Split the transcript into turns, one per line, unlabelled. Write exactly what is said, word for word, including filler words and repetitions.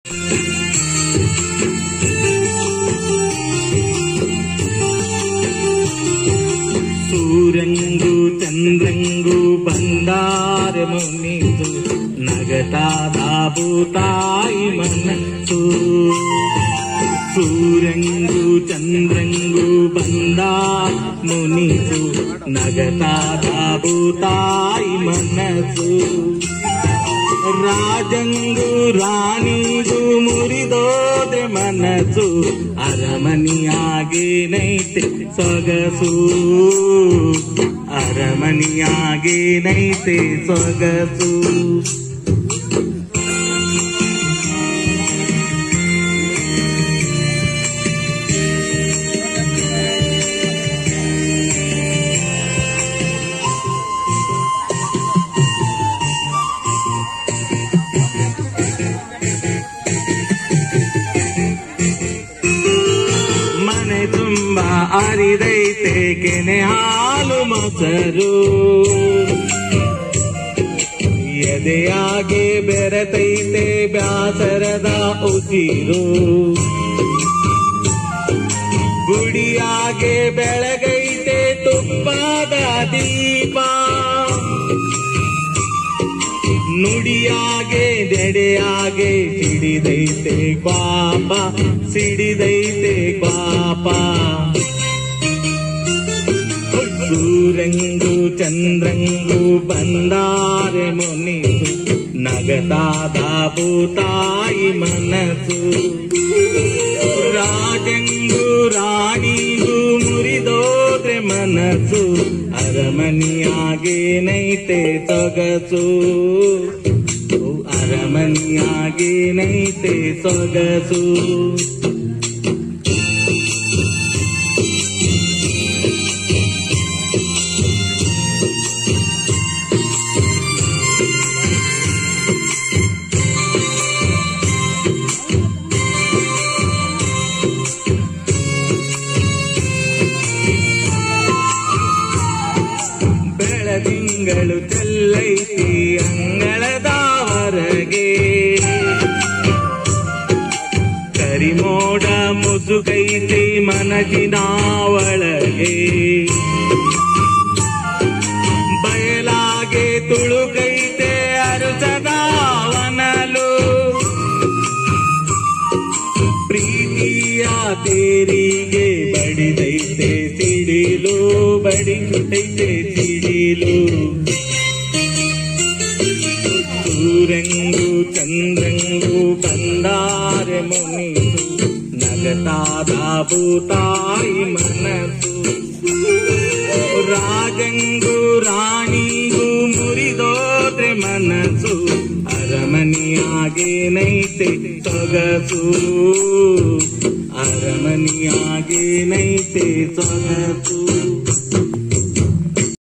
ಸೂರ್ಯಂಗೂ ಚಂದ್ರಂಗೂ ಬಂದಾರೆ ಮುನಿದು ನಗತಾದ ಭೂತಾಯಿ ಮನಸ್ಸು. ಸೂರ್ಯಂಗೂ ಚಂದ್ರಂಗೂ ಬಂದಾರ ಮುನಿದು ನಗತಾದ ಭೂತಾಯಿ ಮನಸ್ಸು. ರಾಜಂಗೂ ರಾಣಿಗೂ ಮುರಿದೋದೆ ಮನಸ್ಸು. ಅರಮನಿಯಾಗೇನೈತೆ ಸೊಗಸು, ಅರಮನಿಯಾಗೇನೈತೆ ಸೊಗಸು. ತುಂಬಾ ಅರಿದೈತೆ ಕೆನೆ ಹಾಲು ಮೊಸರು. ಎದೆಯಾಗೆ ಬೆರೆತೈತೆ ಬ್ಯಾಸರದ ಉಸಿರು. ಗುಡಿಯಾಗೆ ಬೆಳಗೈತೆ ತುಪ್ಪದ ದೀಪ. ನುಡಿಯಾಗೆ ಜಡೆಯಾಗೆ ಸಿಡಿದೈತೆ ಪಾಪ, ಸಿಡಿದೈತೆ ಪಾಪ. ಸೂರ್ಯಂಗೂ ಚಂದ್ರಂಗೂ ಬಂದಾರೆ ಮುನಿಸು ನಗತಾದ ಭೂತಾಯಿ ಮನಸ್ಸು. ರಾಜಂಗೂ ರಾಣಿಗೂ ಮುರಿದೋದ್ರೆ ಮನಸ್ಸು. ಅರಮನಿಯಾಗೇನೈತೆ ಸೊಗಸು, ಅರಮನಿಯಾಗೇನೈತೆ ಸೊಗಸು. ಬೆಳದಿಂಗಳು ಚೆಲ್ಲೈತಿ ಅಂಗಳದ ಹೊರಗೆ. ಕರಿಮೋಡ ಮುಸುಗೈತಿ ಮನಜಿನ ಒಳಗೆ. ಬಯಲಾಗೆ ತುಳುಕೈತೆ ಅರಸದ ವನಲು. ಪ್ರೀತಿಯ ತೇರಿಗೆ ಬಡಿದೈತೆ ಸಿಡಿಲು, ಬಡಿದೈತೆ ಸಿಡಿಲು. ಸೂರ್ಯಂಗೂ ಚಂದ್ರಂಗೂ ಬಂದಾರೆ ಮುನಿಸು ನಗತಾದ ಭೂತಾಯಿ ಮನಸ್ಸು. ರಾಜಂಗೂ ರಾಣಿಗೂ ಮುರಿದೋದ್ರೆ ಮನಸ್ಸು. ಅರಮನಿಯಾಗೇನೈತೆ ಸೊಗಸು, ಅರಮನಿಯಾಗೇನೈತೆ ಸೊಗಸು.